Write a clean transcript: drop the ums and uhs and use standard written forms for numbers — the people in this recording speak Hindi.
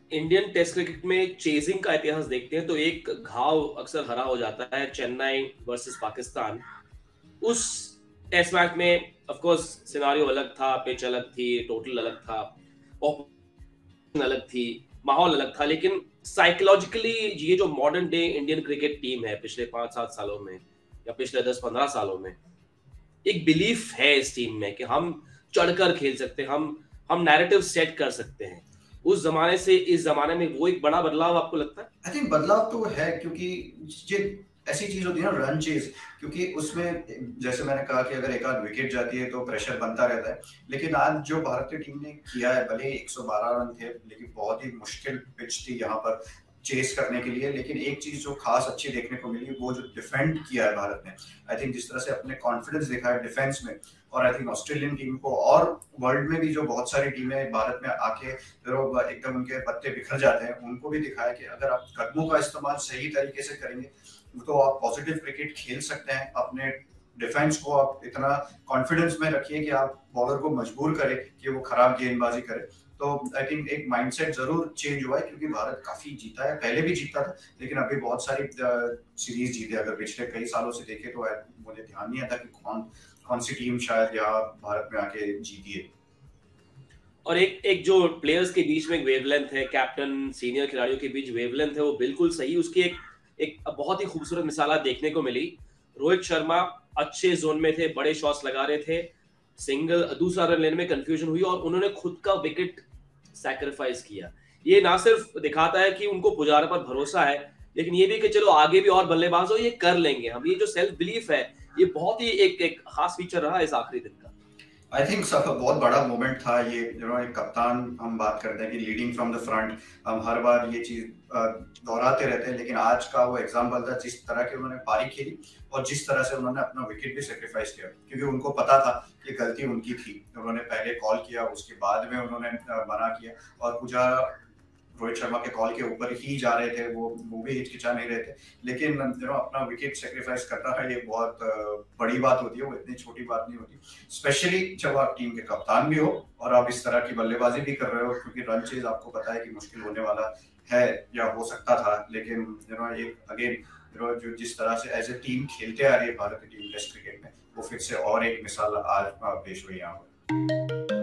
इंडियन टेस्ट क्रिकेट में चेजिंग का इतिहास देखते हैं तो एक घाव अक्सर हरा हो जाता है, चेन्नई वर्सेस पाकिस्तान। उस टेस्ट मैच में ऑफ कोर्स सिनारियो अलग था, पिच अलग थी, टोटल अलग था, अलग थी, माहौल अलग था, लेकिन साइकोलॉजिकली ये जो modern day Indian cricket team है पिछले 5-7 सालों में या पिछले 10-15 सालों में, एक बिलीफ है इस टीम में कि हम चढ़कर खेल सकते हैं, हम नैरेटिव सेट कर सकते हैं। उस जमाने से इस जमाने में वो एक बड़ा बदलाव आपको लगता है? आई थिंक बदलाव तो है, क्योंकि ये ऐसी चीज होती है ना, रन चेज, क्योंकि उसमें जैसे मैंने कहा कि अगर एक आध विकेट जाती है तो प्रेशर बनता रहता है। लेकिन आज जो भारतीय टीम ने किया है, भले 112 रन थे, लेकिन बहुत ही मुश्किल पिच थी यहाँ पर चेस करने के लिए। लेकिन एक चीज जो खास अच्छी देखने को मिली, वो जो डिफेंड किया है भारत ने, आई थिंक जिस तरह से अपने कॉन्फिडेंस दिखा है डिफेंस में। और आई थिंक ऑस्ट्रेलियन टीम को और वर्ल्ड में भी जो बहुत सारी टीमें भारत में आके एकदम उनके पत्ते बिखर जाते हैं, उनको भी दिखाया कि अगर आप कदमों का इस्तेमाल सही तरीके से करेंगे तो आप पॉजिटिव क्रिकेट खेल सकते हैं। अपने डिफेंस को आप इतना कॉन्फिडेंस में रखिए कि आप बॉलर को मजबूर करें कि वो खराब गेंदबाजी करे। तो आई थिंक एक माइंडसेट जरूर चेंज हुआ है, क्योंकि भारत काफी जीता है, पहले भी जीता था, लेकिन अभी बहुत सारी सीरीज जीते। अगर पिछले कई सालों से देखे तो मुझे ध्यान नहीं आता कि कौन कौन सी टीम शायद यहाँ भारत में आके जीती है। और एक एक जो प्लेयर्स के बीच में एक वेवलेंथ है, कैप्टन सीनियर खिलाड़ियों के बीच वेवलेंथ है, वो बिल्कुल सही। उसकी एक एक बहुत ही खूबसूरत मिसाल देखने को मिली। रोहित शर्मा अच्छे जोन में थे, बड़े शॉट्स लगा रहे थे, सिंगल दूसरा रन लेने में कंफ्यूजन हुई और उन्होंने खुद का विकेट सैक्रिफाइस किया। ये ना सिर्फ दिखाता है कि उनको पुजारा पर भरोसा है, लेकिन ये भी कि चलो आगे भी और बल्लेबाज हो, ये कर लेंगे हम। ये जो सेल्फ बिलीफ है, ये बहुत ही एक एक खास फीचर रहा इस आखिरी दिन का। आई थिंक सब बहुत बड़ा मोमेंट था ये। एक कप्तान, हम बात करते हैं कि लीडिंग फ्रॉम द फ्रंट, हम हर बार ये चीज दोहराते रहते हैं, लेकिन आज का वो एग्जाम्पल था, जिस तरह की उन्होंने पारी खेली और जिस तरह से उन्होंने अपना विकेट भी सेक्रीफाइस किया, क्योंकि उनको पता था कि गलती उनकी थी। उन्होंने पहले कॉल किया, उसके बाद में उन्होंने मना किया, और पुजारा रोहित शर्मा के कॉल के ऊपर ही जा रहे थे, वो भी हिचकिचा नहीं रहे थे। लेकिन अपना विकेट सेक्रीफाइस करना है, ये बहुत बड़ी बात होती है, वो इतनी छोटी बात नहीं होती, स्पेशली जब आप टीम के कप्तान भी हो और आप इस तरह की बल्लेबाजी भी कर रहे हो, क्योंकि रन चेज आपको पता है कि मुश्किल होने वाला है या हो सकता था। लेकिन एक अगेन जो जिस तरह से एज ए टीम खेलते आ रही है भारतीय टीम टेस्ट क्रिकेट में, वो फिर से और एक मिसाल आज पेश हुई यहाँ पर।